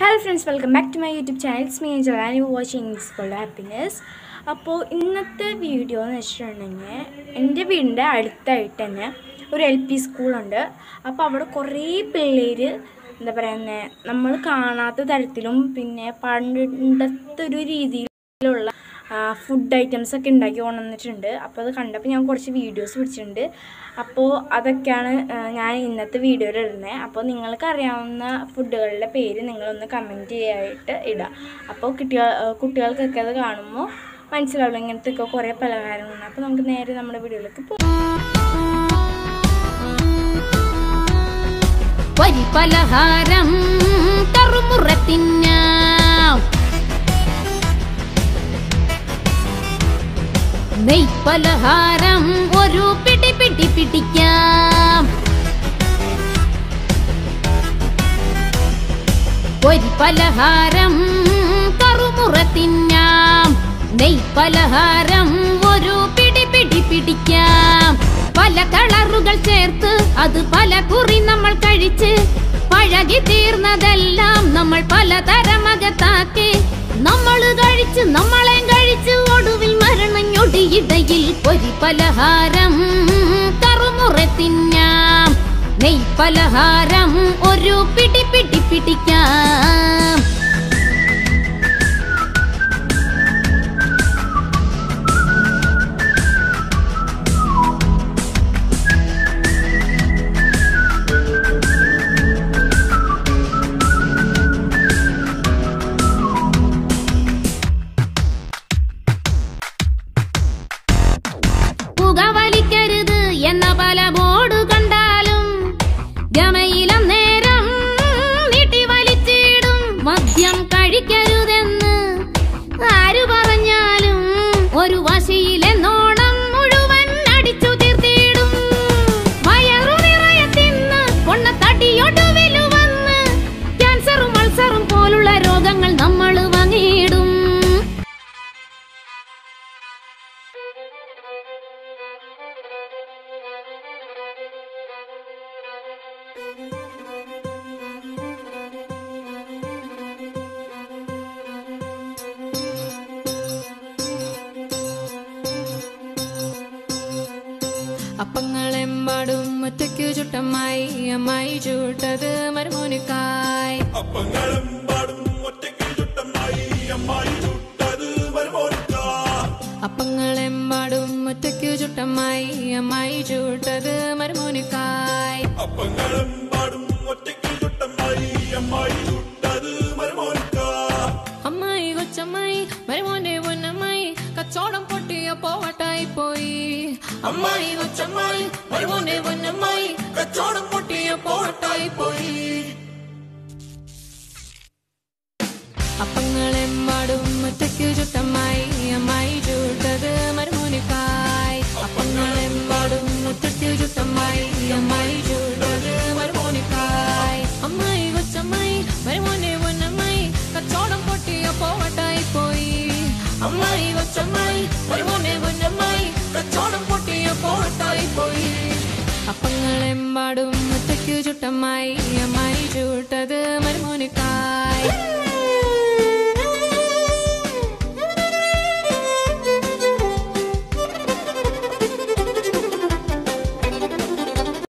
Hello friends, welcome back to my YouTube channel. It's me Angel and you're watching It's Called Happiness. അപ്പോൾ ഇന്നത്തെ video എന്ന് വെച്ചിട്ടുണ്ടെങ്കിൽ എൻ്റെ വീടിൻ്റെ അടുത്തായിട്ട് തന്നെ ഒരു LP സ്കൂളുണ്ട്. അപ്പോൾ അവിടെ കുറേ പിള്ളേർ എന്താ പറയുന്നത് നമ്മൾ കാണാത്ത തരത്തിലും പിന്നെ പണ്ടത്തെ ഒരു രീതിയിലുള്ള ഫുഡ് ഐറ്റംസ് ഒക്കെ ഉണ്ടാക്കി കൊണ്ടുവന്നിട്ടുണ്ട്. അപ്പോൾ അത് കണ്ടപ്പോൾ ഞാൻ കുറച്ച് വീഡിയോസ് പിടിച്ചിട്ടുണ്ട്. അപ്പോൾ അതൊക്കെയാണ് ഞാൻ ഇന്നത്തെ വീഡിയോയിൽ ഇടുന്നത്. അപ്പോൾ നിങ്ങൾക്ക് അറിയാവുന്ന ഫുഡുകളുടെ പേര് നിങ്ങളൊന്ന് കമൻറ്റ് ചെയ്യാനായിട്ട് ഇടാം. അപ്പോൾ കുട്ടികൾക്കൊക്കെ അത് കാണുമ്പോൾ മനസ്സിലാവുള്ളൂ ഇങ്ങനത്തെയൊക്കെ കുറേ പലഹാരങ്ങളുണ്ട്. അപ്പോൾ നമുക്ക് നേരെ നമ്മുടെ വീഡിയോയിലേക്ക് പോകാം. പലഹാരം നെയ്പലഹാരം ഒരു പിടി പിടിക്കാം. പലഹാരം കറുമുറ തിന്നാം. നെയ്പലഹാരം ഒരു പിടി പിടിക്കാം. പല കളറുകൾ ചേർത്ത് അത് പല കുറി നമ്മൾ കഴിച്ച് പഴകി തീർന്നതെല്ലാം നമ്മൾ പലതരമകത്താക്കി നമ്മൾ കഴിച്ച് നമ്മളെ കഴിച്ച് ഒടുവിൽ മരണഞ്ഞൊടിയിടയിൽ പലഹാരം കറുമുറ തിന്നാം. നെയ്പലഹാരം ഒരു പിടി പിടിക്കാം. പുകവലിക്കരുത് എന്ന പല ബോർഡ് കണ്ടാലും ഗമയിലും നേരം നീട്ടി വലിച്ചിടും. മദ്യം കഴിക്കരുതെന്ന് ആരു പറഞ്ഞാലും ഒരു വശയിലെന്നോണം മുഴുവൻ അടിച്ചു തീർത്തിടും. വയറു നിറയെ തിന്ന് പൊണ്ണ തടിയൊടുവിലു വന്ന് ക്യാൻസറും അൾസറും പോലുള്ള രോഗങ്ങൾ നമ്മൾ വാങ്ങിയിടും. അപ്പങ്ങളെമ്പാടും ഒറ്റയ്ക്കു ചുട്ടമ്മായി അമ്മായി ചൂട്ടത് മരുമോനിക്കായി. അപ്പങ്ങളെമ്പാടും ഒറ്റയ്ക്കു ചുട്ടമ്മായി അമ്മായി ചൂട്ടത് മരുമോനിക്കായി. അപ്പങ്ങളെമ്പാടും ഒറ്റയ്ക്കു ചുട്ടമ്മായി അമ്മായി ചൂട്ടത് മരുമോനിക്കായി. അപ്പങ്ങളെമ്പാടും ഒറ്റയ്ക്കു ചുട്ടമ്മായി അമ്മായി ചൂട്ടത് മരുമോനിക്കായി. അമ്മായി കൊച്ചമ്മായി മരുമോന്റെ പൊന്നമ്മായി കച്ചോടം പൊട്ടിയ പോവട്ടായി പോയി. അമ്മായി കൊച്ചമ്മായി മരുമോന്റെ പൊന്നമ്മായി കച്ചോടം പൊട്ടിയ പോവട്ടായി പോയി. അപ്പങ്ങളെമ്പാടും ഒറ്റയ്ക്കു ചുട്ടമ്മായി അമ്മായി ചൂട്ടത് മരുമോനിക്കായി. അപ്പങ്ങളെമ്പാടും ഒറ്റയ്ക്കു ചുട്ടമ്മായി അമ്മായി ചൂട്ടത് മരുമോനിക്കായി. അമ്മായി കൊച്ചമ്മായി മരുമോന്റെ പൊന്നമ്മായി കച്ചോടം പൊട്ടിയ പോവട്ടായി പോയി. അമ്മായി കൊച്ചമ്മായി മരുമോന്റെ പൊന്നമ്മായി കച്ചോടം പൊട്ടിയ പോവട്ടായി പോയി. അപ്പങ്ങളെമ്പാടും ഒറ്റയ്ക്കു ചുട്ടമ്മായി അമ്മായി ചൂട്ടത് മരുമോനിക്കായി.